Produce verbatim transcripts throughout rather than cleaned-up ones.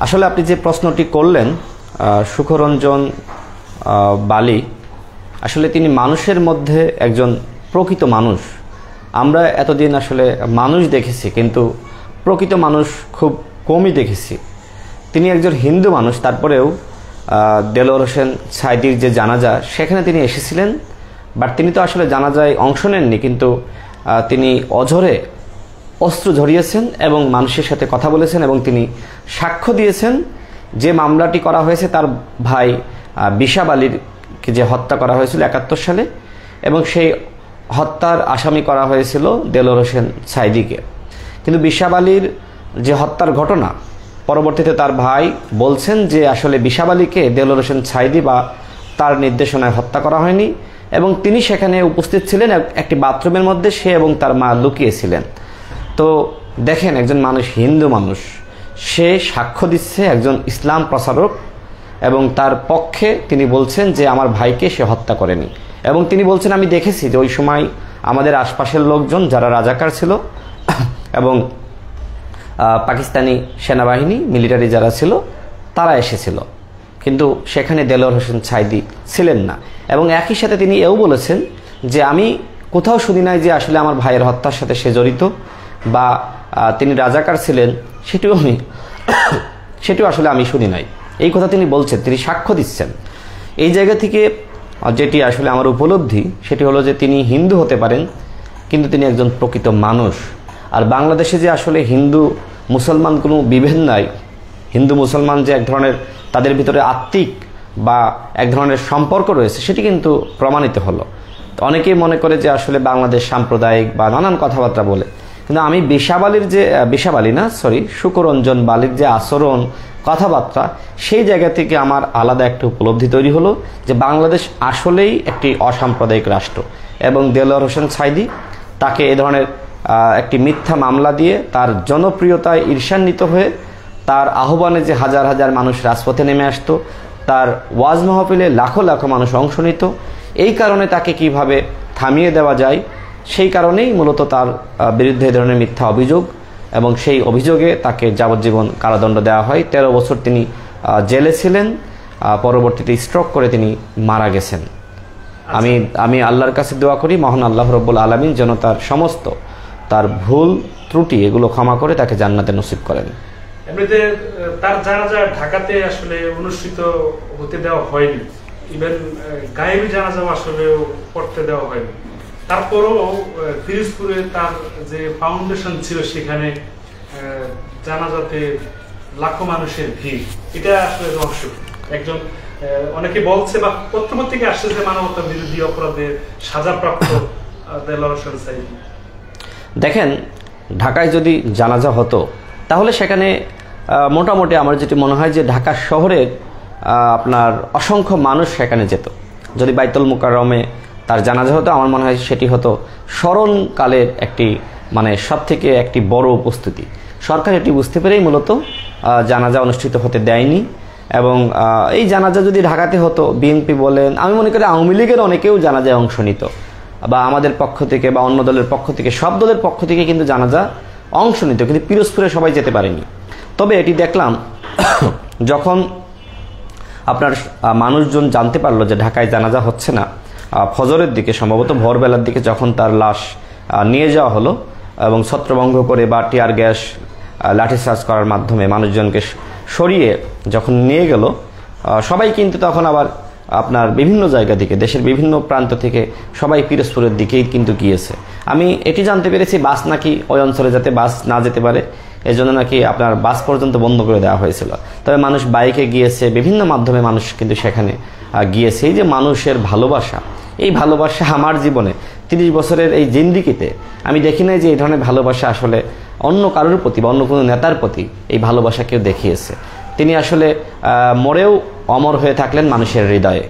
আসলে আপনি যে প্রশ্নটি করলেন সুখরঞ্জন বালি, আসলে তিনি মানুষের মধ্যে একজন প্রকৃত মানুষ। আমরা এতদিন আসলে মানুষ দেখেছি, কিন্তু প্রকৃত মানুষ খুব কমই দেখেছি। তিনি একজন হিন্দু মানুষ, তারপরেও দেলোয়ার হোসেন সাঈদীর যে জানাজা সেখানে তিনি এসেছিলেন, বাট তিনি তো আসলে জানাজায় অংশ নেননি, কিন্তু তিনি অঝরে অস্ত্র ঝরিয়েছেন এবং মানুষের সাথে কথা বলেছেন এবং তিনি সাক্ষ্য দিয়েছেন যে মামলাটি করা হয়েছে তার ভাই বিশাব আলীকে যে হত্যা করা হয়েছিল একাত্তর সালে, এবং সেই হত্যার আসামি করা হয়েছিল দেলোয়ার হোসেন সাঈদীকে। কিন্তু বিশাব আলীর যে হত্যার ঘটনা, পরবর্তীতে তার ভাই বলছেন যে আসলে বিশাব আলীকে দেলোয়ার হোসেন সাঈদী বা তার নির্দেশনায় হত্যা করা হয়নি, এবং তিনি সেখানে উপস্থিত ছিলেন একটি বাথরুমের মধ্যে, সে এবং তার মা লুকিয়েছিলেন। তো দেখেন, একজন মানুষ, হিন্দু মানুষ, সে সাক্ষ্য দিচ্ছে, একজন ইসলাম প্রচারক, এবং তার পক্ষে তিনি বলছেন যে আমার ভাইকে সে হত্যা করেনি। এবং তিনি বলছেন আমি দেখেছি যে ওই সময় আমাদের আশপাশের লোকজন যারা রাজাকার ছিল এবং পাকিস্তানি সেনাবাহিনী মিলিটারি যারা ছিল তারা এসেছিল, কিন্তু সেখানে দেলোয়ার হোসেন সাঈদী ছিলেন না। এবং একই সাথে তিনি এও বলেছেন যে আমি কোথাও শুনি নাই যে আসলে আমার ভাইয়ের হত্যার সাথে সে জড়িত বা তিনি রাজাকার ছিলেন, সেটিও আমি সেটিও আসলে আমি শুনি নাই। এই কথা তিনি বলছেন, তিনি সাক্ষ্য দিচ্ছেন। এই জায়গা থেকে যেটি আসলে আমার উপলব্ধি সেটি হলো যে তিনি হিন্দু হতে পারেন, কিন্তু তিনি একজন প্রকৃত মানুষ। আর বাংলাদেশে যে আসলে হিন্দু মুসলমান কোনো বিভেদ নাই, হিন্দু মুসলমান যে এক ধরনের তাদের ভিতরে আত্মিক বা এক ধরনের সম্পর্ক রয়েছে, সেটি কিন্তু প্রমাণিত হলো। অনেকেই মনে করে যে আসলে বাংলাদেশ সাম্প্রদায়িক বা নানান কথাবার্তা বলে, কিন্তু আমি বিশাব আলীর যে বিশাব আলী না সরি সুখরঞ্জন বালির যে আচরণ, কথাবার্তা, সেই জায়গা থেকে আমার আলাদা একটা উপলব্ধি তৈরি হলো যে বাংলাদেশ আসলেই একটি অসাম্প্রদায়িক রাষ্ট্র। এবং দেলোয়ার হোসেন সাঈদী তাকে এ ধরনের একটি মিথ্যা মামলা দিয়ে তার জনপ্রিয়তায় ঈর্ষান্বিত হয়ে তার আহ্বানে যে হাজার হাজার মানুষ রাজপথে নেমে আসতো, তার ওয়াজ মাহফিলে লাখো লাখো মানুষ অংশ নিত, এই কারণে তাকে কিভাবে থামিয়ে দেওয়া যায় সেই কারণেই মূলত তার বিরুদ্ধে এই ধরনের মিথ্যা অভিযোগ, এবং সেই অভিযোগে তাকে যাবজ্জীবন কারাদণ্ড দেওয়া হয়। তেরো বছর তিনি জেলে ছিলেন, পরবর্তীতে স্ট্রোক করে তিনি মারা গেছেন। আমি আমি আল্লাহর কাছে দোয়া করি মহান আল্লাহ রব্বুল আলামিন যেন তার সমস্ত তার ভুল ত্রুটি এগুলো ক্ষমা করে তাকে জান্নাতে নসিব করেন। এমনিতে তার জানাজা ঢাকাতে আসলে অনুষ্ঠিত হতে দেওয়া হয়নি, ইভেন গায়েবী জানাজাও আসলে করতে দেওয়া হয়নি। তারপরও পিরোজপুরে তার যে ফাউন্ডেশন ছিল সেখানে জানাজাতে লাখো মানুষের ভিড়, এটা আসলে রহস্য। একজন অনেকে বলছে বা পত্রপত্রিকা আসছে যে মানবতা বিরোধী অপরাধের সাজাপ্রাপ্ত দেলোয়ার হোসেন সাঈদী। দেখেন, ঢাকায় যদি জানাজা হতো তাহলে সেখানে মোটামুটি আমার যেটি মনে হয় যে ঢাকা শহরের আপনার অসংখ্য মানুষ সেখানে যেত। যদি বাইতুল মুকাররমে তার জানাজা হতো, আমার মনে হয় সেটি হতো স্মরণকালের একটি মানে সব থেকে একটি বড় উপস্থিতি। সরকার এটি বুঝতে পেরেই মূলত জানাজা অনুষ্ঠিত হতে দেয়নি। এবং এই জানাজা যদি ঢাকাতে হতো, বিএনপি বলেন, আমি মনে করি আওয়ামী লীগের অনেকেও জানাজায় অংশ নিত, বা আমাদের পক্ষ থেকে বা অন্য দলের পক্ষ থেকে, সব দলের পক্ষ থেকে কিন্তু জানাজা অংশ নিত, কিন্তু পিরোজপুরে সবাই যেতে পারেনি। তবে এটি দেখলাম যখন আপনার মানুষজন জানতে পারলো যে ঢাকায় জানাজা হচ্ছে না, ফজরের দিকে সম্ভবত ভোরবেলার দিকে যখন তার লাশ নিয়ে যাওয়া হলো এবং ছত্রভঙ্গ করে বা টিয়ার গ্যাস লাঠিচার্জ করার মাধ্যমে মানুষজনকে সরিয়ে যখন নিয়ে গেল, সবাই কিন্তু তখন আবার আপনার বিভিন্ন জায়গা থেকে, দেশের বিভিন্ন প্রান্ত থেকে সবাই পিরোজপুরের দিকেই কিন্তু গিয়েছে। আমি এটি জানতে পেরেছি বাস নাকি ওই অঞ্চলে যাতে বাস না যেতে পারে এজন্য নাকি আপনার বাস পর্যন্ত বন্ধ করে দেওয়া হয়েছিল। তবে মানুষ বাইকে গিয়েছে, বিভিন্ন মাধ্যমে মানুষ কিন্তু সেখানে গিয়েছে। এই যে মানুষের ভালোবাসা, এই ভালোবাসা আমার জীবনে তিরিশ বছরের এই জিন্দিগিতে আমি দেখি নাই যে এই ধরনের ভালোবাসা আসলে অন্য কারোর প্রতি বা অন্য কোনো নেতার প্রতি এই ভালোবাসা কেউ দেখিয়েছে। তিনি আসলে মরেও অমর হয়ে থাকলেন মানুষের হৃদয়ে।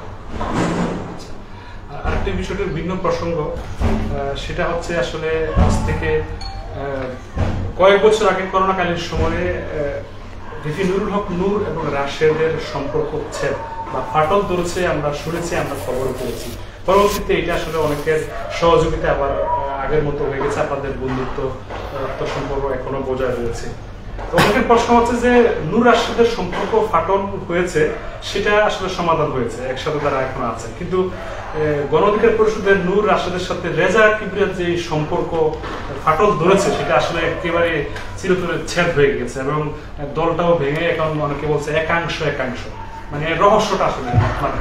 আরেকটি বিষয়টির ভিন্ন প্রসঙ্গ, সেটা হচ্ছে আসলে আজ থেকে কয়েক বছর আগে করোনাকালীন সময়ে ভিপি নুরুল হক নূর এবং রাশেদের সম্পর্ক হচ্ছে বা ফাটল ধরেছে, আমরা শুনেছি, আমরা খবর পেয়েছি। পরবর্তীতে এটা আসলে অনেকের সহযোগিতা আবার আগের মতো হয়ে গেছে, আপনাদের বন্ধুত্ব সম্পর্ক এখনো বজায় রয়েছে। অনেকের প্রশ্ন হচ্ছে যে নূর রাশেদের সম্পর্ক ফাটল হয়েছে, সেটা আসলে সমাধান হয়েছে, একসাথে তারা এখন আছে, কিন্তু গণ অধিকার পরিষদের নূর রাশেদের সাথে রেজা কিবরিয়ার যে সম্পর্ক ফাটল ধরেছে সেটা আসলে একেবারে চিরতরে ছেদ হয়ে গেছে এবং দলটাও ভেঙে এখন অনেকে বলছে একাংশ একাংশ, মানে রহস্যটা আসলে মানে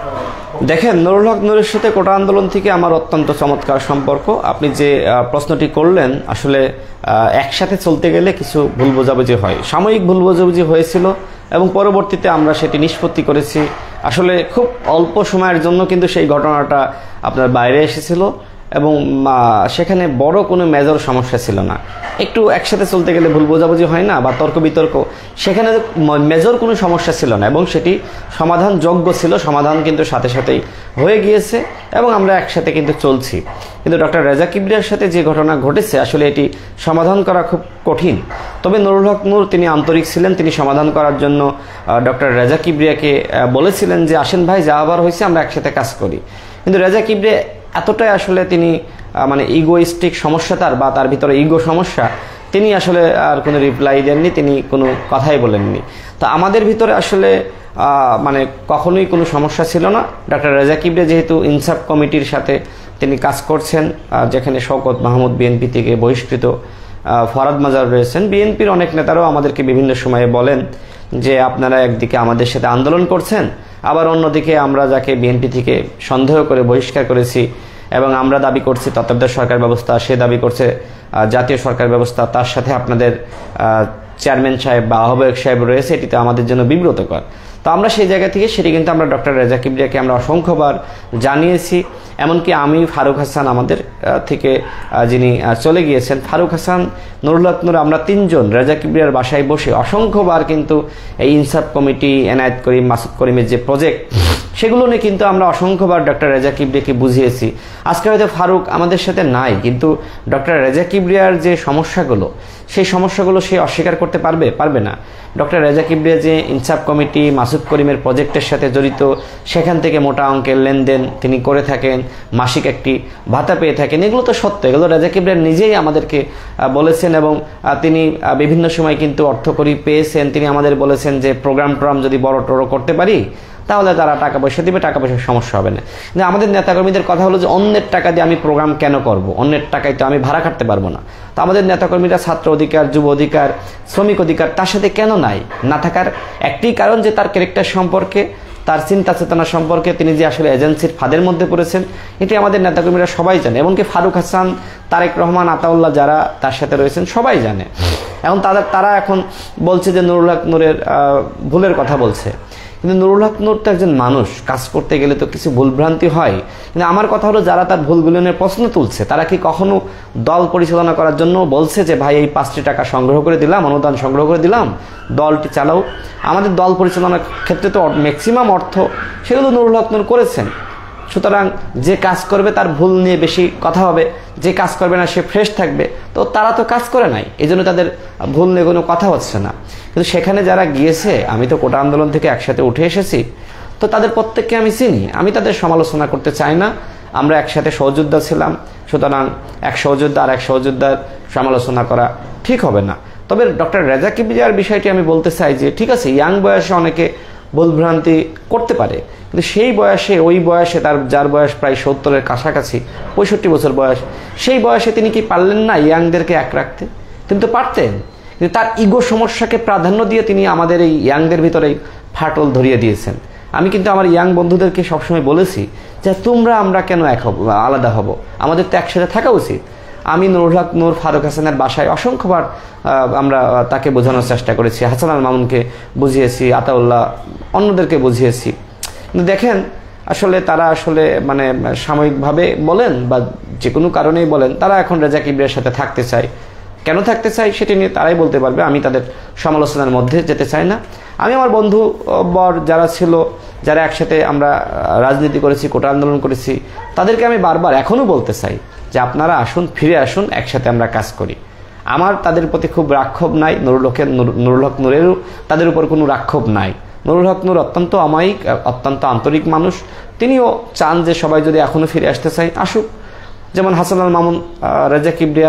দেখেন, নুরুল হক নূরের সাথে কোটা আন্দোলন থেকে আমার অত্যন্ত চমৎকার সম্পর্ক। আপনি যে প্রশ্নটি করলেন, আসলে একসাথে চলতে গেলে কিছু ভুল বোঝাবুঝি হয়, সাময়িক ভুল বোঝাবুঝি হয়েছিল এবং পরবর্তীতে আমরা সেটি নিষ্পত্তি করেছি। আসলে খুব অল্প সময়ের জন্য কিন্তু সেই ঘটনাটা আপনার বাইরে এসেছিল এবং সেখানে বড় কোনো মেজর সমস্যা ছিল না। একটু একসাথে চলতে গেলে ভুল বোঝাবুঝি হয় না বা তর্ক বিতর্ক, সেখানে মেজর কোনো সমস্যা ছিল না এবং সেটি সমাধানযোগ্য ছিল। সমাধান কিন্তু সাথে সাথেই হয়ে গিয়েছে এবং আমরা একসাথে কিন্তু চলছি। কিন্তু ডক্টর রেজা কিবরিয়ার সাথে যে ঘটনা ঘটেছে, আসলে এটি সমাধান করা খুব কঠিন। তবে নুরুল হক নূর তিনি আন্তরিক ছিলেন, তিনি সমাধান করার জন্য ডক্টর রেজা কিবরিয়াকে বলেছিলেন যে আসেন ভাই, যা আবার হয়েছে আমরা একসাথে কাজ করি। কিন্তু রেজা কিবরিয়া এতটাই আসলে তিনি মানে ইগোইস্টিক সমস্যা তার, বা তার ভিতরে ইগো সমস্যা, তিনি আসলে আর কোনো রিপ্লাই দেননি, তিনি কোনো কথাই বলেননি। তো আমাদের ভিতরে আসলে মানে কখনোই কোনো সমস্যা ছিল না। ডক্টর রেজা কিবরিয়া যেহেতু ইনসাফ কমিটির সাথে তিনি কাজ করছেন, যেখানে শওকত মাহমুদ বিএনপি থেকে বহিষ্কৃত, ফরাদ মাজার রয়েছেন, বিএনপির অনেক নেতারাও আমাদেরকে বিভিন্ন সময়ে বলেন যে আপনারা একদিকে আমাদের সাথে আন্দোলন করছেন, আবার অন্যদিকে আমরা যাকে বিএনপি থেকে সন্দেহ করে বহিষ্কার করেছি এবং আমরা দাবি করছি তত্ত্বাবধায়ক সরকার ব্যবস্থা, সে দাবি করছে জাতীয় সরকার ব্যবস্থা, তার সাথে আপনাদের চেয়ারম্যান সাহেব বা আহ্বায়ক সাহেব রয়েছে, এটিতে আমাদের জন্য বিব্রতকর। তো আমরা সেই জায়গা থেকে সেটি কিন্তু আমরা ডক্টর রেজা কিবরিয়াকে আমরা অসংখ্যবার জানিয়েছি। এমনকি আমি, ফারুক হাসান আমাদের থেকে যিনি চলে গিয়েছেন, ফারুক হাসান, নুরুল হক নূর, আমরা তিনজন রেজা কিবরিয়ার বাসায় বসে অসংখ্যবার কিন্তু এই ইনসাফ কমিটি, এনায়েত করিম, মাসুদ করিমের যে প্রজেক্ট, সেগুলো নিয়ে কিন্তু আমরা অসংখ্যবার ডক্টর রেজা কিবরিয়াকে বুঝিয়েছি। আজকে হয়তো ফারুক আমাদের সাথে নাই, কিন্তু ডক্টর রেজা কিবরিয়ার যে সমস্যাগুলো, সেই সমস্যাগুলো সে অস্বীকার করতে পারবে পারবে না। ডক্টর রেজা কিবরিয়া যে ইনসাফ কমিটি, মাসুদ করিমের প্রজেক্টের সাথে জড়িত, সেখান থেকে মোটা অঙ্কের লেনদেন তিনি করে থাকেন, মাসিক একটি ভাতা পেয়ে থাকেন, এগুলো তো সত্য। এগুলো রেজা কিবরিয়া নিজেই আমাদেরকে বলেছেন এবং তিনি বিভিন্ন সময় কিন্তু অর্থকড়ি পেয়েছেন। তিনি আমাদের বলেছেন যে প্রোগ্রাম টোগ্রাম যদি বড় টড়ো করতে পারি তাহলে তারা টাকা পয়সা দিবে, টাকা পয়সার সমস্যা হবে না। কিন্তু আমাদের নেতাকর্মীদের কথা হলো যে অন্যের টাকা দিয়ে আমি প্রোগ্রাম কেন করব, অন্যের টাকায় তো আমি ভাড়া খাটতে পারবো না। তো আমাদের নেতাকর্মীরা ছাত্র অধিকার, যুব অধিকার, শ্রমিক অধিকার তার সাথে কেন নাই? না থাকার একটি কারণ যে তার ক্যারেক্টার সম্পর্কে, তার চিন্তা চেতনা সম্পর্কে তিনি যে আসলে এজেন্সির ফাঁদের মধ্যে পড়েছেন, এটি আমাদের নেতাকর্মীরা সবাই জানে। এমনকি ফারুক হাসান, তারেক রহমান, আতাউল্লাহ যারা তার সাথে রয়েছেন সবাই জানে। এখন তাদের তারা এখন বলছে যে নুরুল হক নূরের ভুলের কথা বলছে, কিন্তু নুরুল হক নূর তো একজন মানুষ, কাজ করতে গেলে তো কিছু ভুলভ্রান্তি হয়। কিন্তু আমার কথা হলো, যারা তার ভুলগুলো নিয়ে প্রশ্ন তুলছে, তারা কি কখনো দল পরিচালনা করার জন্য বলছে যে ভাই এই পাঁচটি টাকা সংগ্রহ করে দিলাম, অনুদান সংগ্রহ করে দিলাম, দলটি চালাও? আমাদের দল পরিচালনার ক্ষেত্রে তো ম্যাক্সিমাম অর্থ সেগুলো নুরুল হক নূর করেছেন। সুতরাং যে কাজ করবে তার ভুল নিয়ে বেশি কথা হবে, যে কাজ করবে না সে ফ্রেশ থাকবে। তো তারা তো কাজ করে নাই, এই জন্য তাদের ভুল নিয়ে কোনো কথা হচ্ছে না। কিন্তু সেখানে যারা গিয়েছে, আমি তো কোটা আন্দোলন থেকে একসাথে উঠে এসেছি, তো তাদের প্রত্যেককে আমি চিনি, আমি তাদের সমালোচনা করতে চাই না। আমরা একসাথে সহযোদ্ধা ছিলাম, সুতরাং এক সহযোদ্ধা আর এক সহযোদ্ধার সমালোচনা করা ঠিক হবে না। তবে ডক্টর রেজা কিবরিয়ার বিষয়টি আমি বলতে চাই যে ঠিক আছে, ইয়াং বয়সে অনেকে ভুলভ্রান্তি করতে পারে, কিন্তু সেই বয়সে, ওই বয়সে, তার যার বয়স প্রায় সত্তরের কাছাকাছি, পঁয়ষট্টি বছর বয়স, সেই বয়সে তিনি কি পারলেন না ইয়াংদেরকে এক রাখতে? তিনি তো পারতেন, কিন্তু তার ইগো সমস্যাকে প্রাধান্য দিয়ে তিনি আমাদের এই ইয়াংদের ভিতরে ফাটল ধরিয়ে দিয়েছেন। আমি কিন্তু আমার ইয়াং বন্ধুদেরকে সবসময় বলেছি যে তোমরা আমরা কেন এক হব, আলাদা হব, আমাদের তো একসাথে থাকা উচিত। আমি নুরুল হক নূর, ফারুক হাসানের বাসায় অসংখ্যবার আমরা তাকে বোঝানোর চেষ্টা করেছি, হাসান আল মামুনকে বুঝিয়েছি, আতাউল্লাহ, অন্যদেরকে বুঝিয়েছি। কিন্তু দেখেন, আসলে তারা আসলে মানে সাময়িকভাবে বলেন বা যে কোনো কারণেই বলেন, তারা এখন রেজা কিবরিয়ার সাথে থাকতে চায়। কেন থাকতে চাই সেটি নিয়ে তারাই বলতে পারবে, আমি তাদের সমালোচনার মধ্যে যেতে চাই না। আমি আমার বন্ধু বর যারা ছিল, যারা একসাথে আমরা রাজনীতি করেছি, কোটা আন্দোলন করেছি, তাদেরকে আমি বারবার এখনও বলতে চাই যে আপনারা আসুন, ফিরে আসুন, একসাথে আমরা কাজ করি। আমার তাদের প্রতি খুব রাক্ষোভ নাই, নুরুল হকের নুরুল হক নূরেরও তাদের উপর কোনো রাক্ষোভ নাই। নুরুল হক নূর অত্যন্ত অমায়িক, অত্যন্ত আন্তরিক মানুষ। তিনিও চান যে সবাই যদি এখনও ফিরে আসতে চাই, আসুক। যেমন হাসান আল মামুন রেজা কিবরিয়ার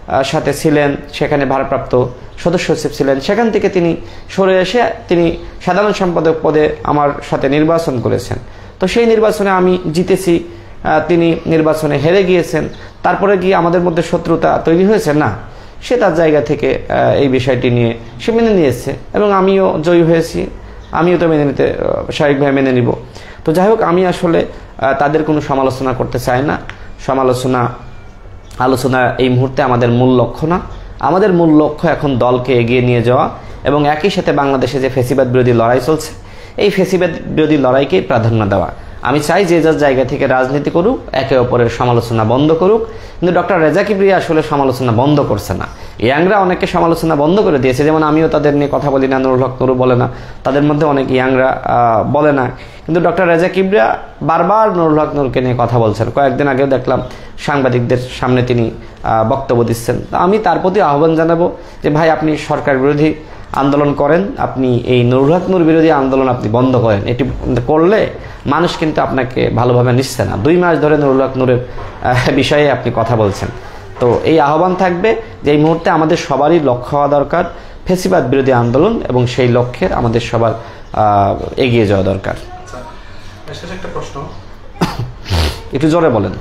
সাথে ছিলেন, সেখানে ভারপ্রাপ্ত সদস্য সচিব ছিলেন, সেখান থেকে তিনি সরে এসে তিনি সাধারণ সম্পাদক পদে আমার সাথে নির্বাচন করেছেন। তো সেই নির্বাচনে আমি জিতেছি, তিনি নির্বাচনে হেরে গিয়েছেন। তারপরে গিয়ে আমাদের মধ্যে শত্রুতা তৈরি হয়েছে না, সে তার জায়গা থেকে এই বিষয়টি নিয়ে সে মেনে নিয়েছে এবং আমিও জয়ী হয়েছি, আমিও তো মেনে নিতে স্বাভাবিকভাবে মেনে নিব। তো যাই হোক, আমি আসলে তাদের কোনো সমালোচনা করতে চাই না। সমালোচনা আলোচনা এই মুহূর্তে আমাদের মূল লক্ষ্য না। আমাদের মূল লক্ষ্য এখন দলকে এগিয়ে নিয়ে যাওয়া এবং একই সাথে বাংলাদেশে যে ফ্যাসিবাদ বিরোধী লড়াই চলছে এই ফ্যাসিবাদ বিরোধী লড়াইকেই প্রাধান্য দেওয়া। আমি চাই যে যার জায়গা থেকে রাজনীতি করুক, একে অপরের সমালোচনা বন্ধ করুক, কিন্তু ডক্টর রেজা কিবরিয়া আসলে সমালোচনা বন্ধ করছে না। ইয়াংরা অনেকে সমালোচনা বন্ধ করে দিয়েছে, যেমন আমিও তাদের নিয়ে কথা বলি না, নুরুল হক নুরু বলে না, তাদের মধ্যে অনেক ইয়াংরা বলে না, কিন্তু ডক্টর রেজা কিবরিয়া বারবার নুরুল হক নুরুকে নিয়ে কথা বলছেন। কয়েকদিন আগেও দেখলাম সাংবাদিকদের সামনে তিনি বক্তব্য দিচ্ছেন। আমি তার প্রতি আহ্বান জানাবো যে ভাই, আপনি সরকার বিরোধী আন্দোলন করেন, আপনি এই নুরুল হক নুর বিরোধী আন্দোলন আপনি বন্ধ করেন। এটি করলে মানুষ কিন্তু আপনাকে ভালোভাবে নিচ্ছে না। দুই মাস ধরে নুরুল হক নুরের বিষয়ে আপনি কথা বলছেন। তো এই আহ্বান থাকবে যে এই মুহূর্তে আমাদের সবারই লক্ষ্য হওয়া দরকার ফ্যাসিবাদ বিরোধী আন্দোলন, এবং সেই লক্ষ্যে আমাদের সবার এগিয়ে যাওয়া দরকার। একটা প্রশ্ন, একটু জোরে বলেন।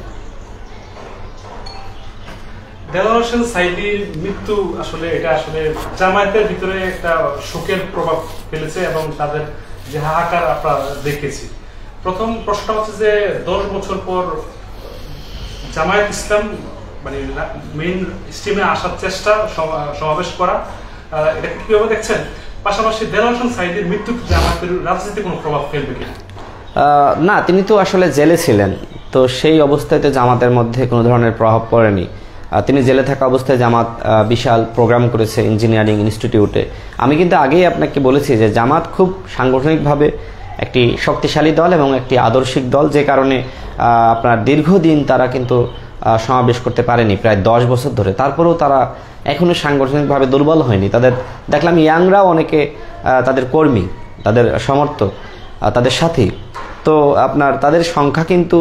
দেলোয়ার হোসেন সাঈদীর মৃত্যু আসলে এটা আসলে জামায়াতের ভিতরে একটা শোকের প্রভাব ফেলেছে এবং তাদের যে হাহাকার আমরা দেখেছি। প্রথম প্রশ্ন হচ্ছে যে দশ বছর পর জামায়াত ইসলাম মানে মেইন স্ট্রিমে আসার চেষ্টা, সমাবেশ করা, এটা কিভাবে দেখছেন? পাশাপাশি দেলোয়ার হোসেন সাঈদীর মৃত্যু জামায়াতের রাজনীতিতে কোনো প্রভাব ফেলবে কিনা? না, তিনি তো আসলে জেলে ছিলেন, তো সেই অবস্থায় তো জামাতের মধ্যে কোনো ধরনের প্রভাব পড়েনি। তিনি জেলে থাকা অবস্থায় জামাত বিশাল প্রোগ্রাম করেছে ইঞ্জিনিয়ারিং ইনস্টিটিউটে। আমি কিন্তু আগেই আপনাকে বলেছি যে জামাত খুব সাংগঠনিকভাবে একটি শক্তিশালী দল এবং একটি আদর্শিক দল, যে কারণে আপনার দীর্ঘদিন তারা কিন্তু সমাবেশ করতে পারেনি, প্রায় দশ বছর ধরে। তারপরেও তারা এখনও সাংগঠনিকভাবে দুর্বল হয়নি। তাদের দেখলাম ইয়াংরাও অনেকে তাদের কর্মী, তাদের সমর্থক, তাদের সাথী। তো আপনার তাদের সংখ্যা কিন্তু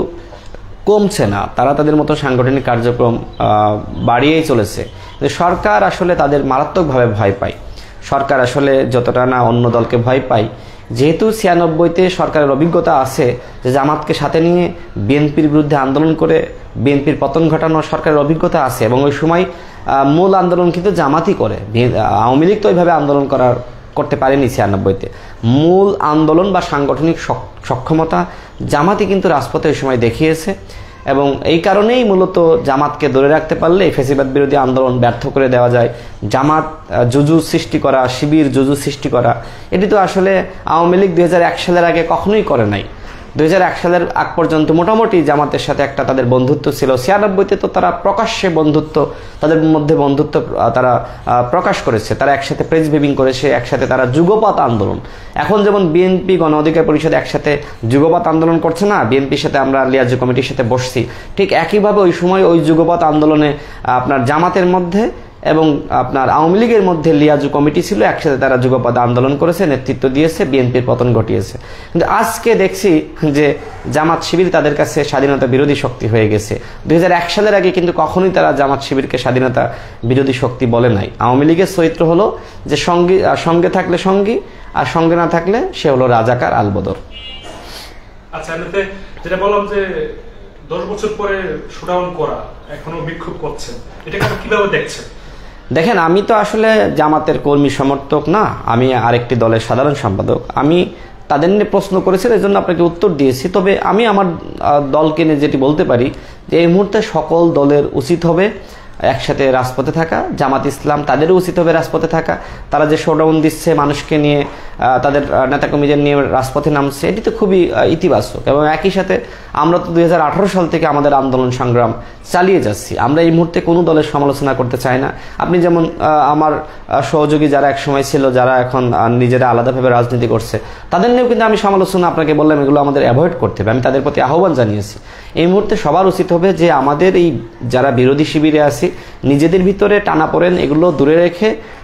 কমছে না, তারা তাদের মতো সাংগঠনিক কার্যক্রম বাড়িয়েই চলেছে। সরকার আসলে তাদের মারাত্মকভাবে ভয় পায়। সরকার আসলে যতটা না অন্য দলকে ভয় পায়, যেহেতু ছিয়ানব্বইতে সরকারের অভিজ্ঞতা আছে যে জামাতকে সাথে নিয়ে বিএনপির বিরুদ্ধে আন্দোলন করে বিএনপির পতন ঘটানো সরকারের অভিজ্ঞতা আছে, এবং ওই সময় মূল আন্দোলন কিন্তু জামাতই করে। আওয়ামী লীগ তো ওইভাবে আন্দোলন করার করতে পারেনি ছিয়ানব্বইতে। মূল আন্দোলন বা সাংগঠনিক সক্ষমতা জামাতই কিন্তু রাজপথে ওই সময় দেখিয়েছে, এবং এই কারণেই মূলত জামাতকে ধরে রাখতে পারলে ফ্যাসিবাদ বিরোধী আন্দোলন ব্যর্থ করে দেওয়া যায়। জামাত জুজু সৃষ্টি করা, শিবির জুজু সৃষ্টি করা, এটি তো আসলে আওয়ামী লীগ দুই হাজার এক সালের আগে কখনোই করে নাই। দুই হাজার এক সালের আগ পর্যন্ত মোটামুটি জামাতের সাথে একটা তাদের বন্ধুত্ব ছিল। ছিয়ানব্বইতে তো তারা প্রকাশ্যে বন্ধুত্ব, তাদের মধ্যে বন্ধুত্ব তারা প্রকাশ করেছে, তারা একসাথে প্রেস ব্রিফিং করেছে, একসাথে তারা যুগপৎ আন্দোলন। এখন যেমন বিএনপি গণ অধিকার পরিষদ একসাথে যুগপৎ আন্দোলন করছে না, বিএনপির সাথে আমরা লিয়াজু কমিটির সাথে বসছি, ঠিক একইভাবে ওই সময় ওই যুগপৎ আন্দোলনে আপনার জামাতের মধ্যে এবং আপনার আওয়ামী লীগের মধ্যে লিয়াজু কমিটি ছিল, একসাথে তারা যুগপৎ আন্দোলন করেছে, নেতৃত্ব দিয়েছে, বিএনপির পতন ঘটিয়েছে। কিন্তু আজকে দেখছি যে জামাত শিবির তাদের কাছে স্বাধীনতা বিরোধী শক্তি হয়ে গেছে। দুই হাজার এক সালের আগে কিন্তু কখনোই তারা জামাত শিবিরকে স্বাধীনতা বিরোধী শক্তি বলে নাই। আওয়ামী লীগের চরিত্র হলো যে সঙ্গী সঙ্গে থাকলে সঙ্গী, আর সঙ্গে না থাকলে সে হলো রাজাকার আলবদর। আচ্ছা, যেটা বললাম যে দশ বছর পরে শোডাউন করা, এখনো বিক্ষোভ করছেন, এটাকে কিভাবে দেখছেন? দেখেন, আমি তো আসলে জামাতের কর্মী সমর্থক না, আমি আরেকটি দলের সাধারণ সম্পাদক। আমি তাদের নিয়ে প্রশ্ন করেছিলেন, এই জন্য আপনাকে উত্তর দিয়েছি। তবে আমি আমার দলকে নিয়ে যেটি বলতে পারি যে এই মুহূর্তে সকল দলের উচিত হবে একসাথে রাজপথে থাকা। জামাত ইসলাম তাদেরও উচিত হবে রাজপথে থাকা। তারা যে শোডাউন দিচ্ছে, মানুষকে নিয়ে, তাদের নেতাকর্মীদের নিয়ে রাজপথে নামছে, এটি তো খুবই ইতিবাচক। এবং একই সাথে আমরা তো দুই হাজার আঠারো সাল থেকে আমাদের আন্দোলন সংগ্রাম চালিয়ে যাচ্ছি। আমরা এই মুহূর্তে কোনো দলের সমালোচনা করতে চাই না। আপনি যেমন আমার সহযোগী যারা একসময় ছিল, যারা এখন নিজেরা আলাদাভাবে রাজনীতি করছে, তাদের নিয়েও কিন্তু আমি সমালোচনা আপনাকে বললাম, এগুলো আমাদের অ্যাভয়েড করতে হবে। আমি তাদের প্রতি আহ্বান জানিয়েছি। এই মুহূর্তে সবার উচিত হবে যে আমাদের এই যারা বিরোধী শিবিরে আছি, নিজেদের ভিতরে টানাপোড়েন এগুলো দূরে রেখে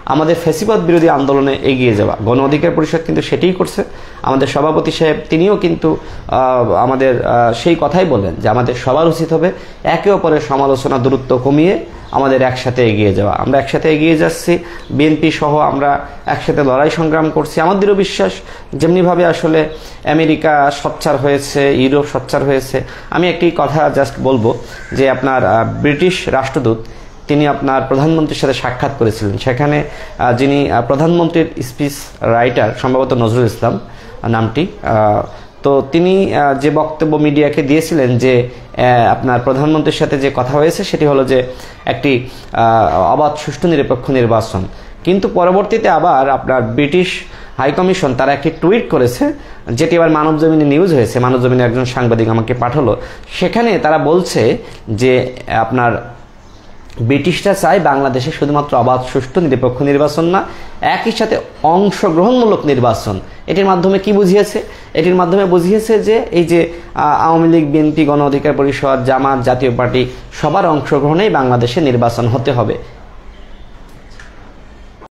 আমাদের ফ্যাসিবাদ বিরোধী আন্দোলনে এগিয়ে যাওয়া। গণ অধিকার পরিষদ কিন্তু সেটাই করছে। আমাদের সভাপতি সাহেব তিনিও কিন্তু আমাদের সেই কথাই বললেন যে আমাদের সবার উচিত হবে একে অপরের সমালোচনা দূরত্ব কমিয়ে আমাদের একসাথে এগিয়ে যাওয়া। আমরা একসাথে এগিয়ে যাচ্ছি, বিএনপি সহ আমরা একসাথে লড়াই সংগ্রাম করছি। আমাদেরও বিশ্বাস যেমনিভাবে আসলে আমেরিকা সোচ্চার হয়েছে, ইউরোপ সোচ্চার হয়েছে। আমি একটি কথা জাস্ট বলবো যে আপনার ব্রিটিশ রাষ্ট্রদূত তিনি আপনার প্রধানমন্ত্রীর সাথে সাক্ষাৎ করেছিলেন। সেখানে যিনি প্রধানমন্ত্রীর স্পিচ রাইটার, সম্ভবত নজরুল ইসলাম নামটি, তো তিনি যে বক্তব্য মিডিয়াকে দিয়েছিলেন যে আপনার প্রধানমন্ত্রীর সাথে যে কথা হয়েছে সেটি হলো যে একটি অবাধ সুষ্ঠু নিরপেক্ষ নির্বাচন। কিন্তু পরবর্তীতে আবার আপনার ব্রিটিশ হাইকমিশন তারা একটি টুইট করেছে, যেটি আবার মানবজমিনে নিউজ হয়েছে, মানবজমিনে একজন সাংবাদিক আমাকে পাঠালো। সেখানে তারা বলছে যে আপনার ব্রিটিশরা চায় বাংলাদেশে শুধুমাত্র অবাধ সুষ্ঠু নিরপেক্ষ নির্বাচন না, একই সাথে অংশগ্রহণমূলক নির্বাচন। এটির মাধ্যমে কি বুঝিয়েছে? এটির মাধ্যমে বুঝিয়েছে যে এই যে আওয়ামী লীগ, বিএনপি, গণ অধিকার পরিষদ, জামাত, জাতীয় পার্টি সবার অংশগ্রহণেই বাংলাদেশে নির্বাচন হতে হবে।